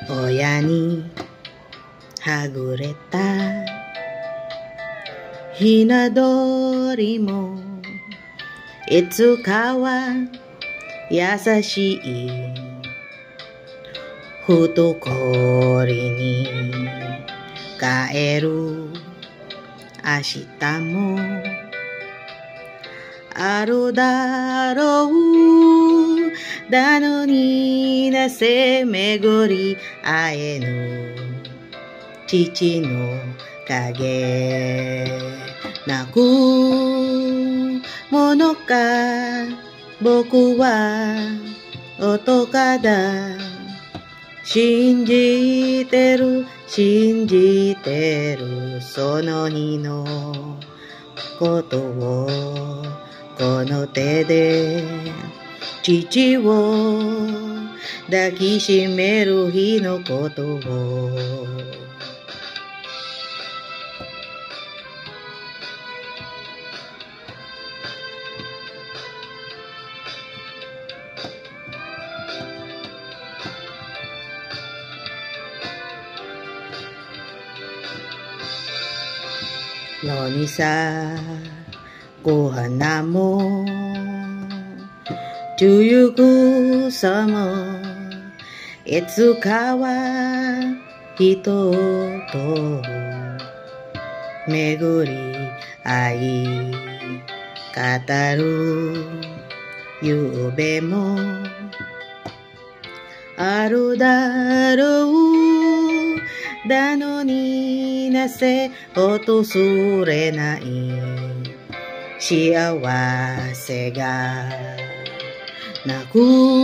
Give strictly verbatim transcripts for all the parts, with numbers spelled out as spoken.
親にはぐれたひな鳥もいつかは優しい懐に帰る明日もあるだろう。だのになぜ巡り会えぬ父の影なくものか僕は愚かだ。信じてる信じてるその日のことをこの手で父を抱きしめる日のことを野に咲く花も梅雨草もいつかは人と巡り合い語る夢もあるだろう。だのになぜ訪れない幸せがなく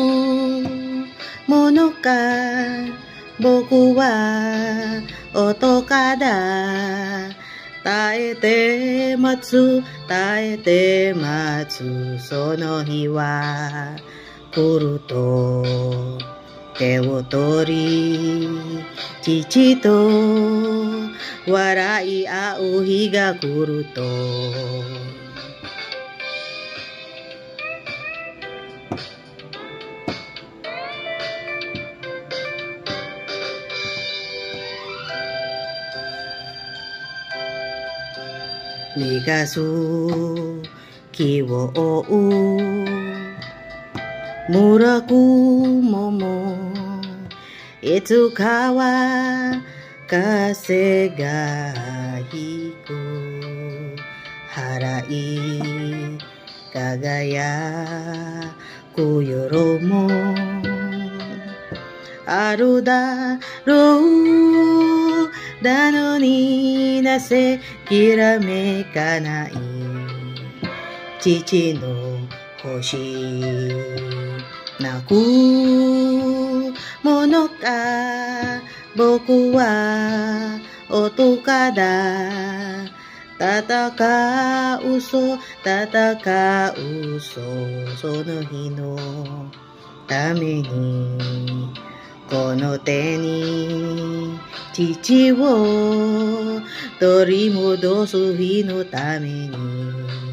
ものか僕は愚かだ。耐えて待つ耐えて待つその日は来ると手を取り父と笑い合う日が来ると三日月を追う村雲もいつかは風が引く払い輝く夜もあるだろう。だのになぜきらめかない父の星泣くものか僕は愚かだ。戦う嘘戦う嘘その日のためにこの手に父を取り戻す日のために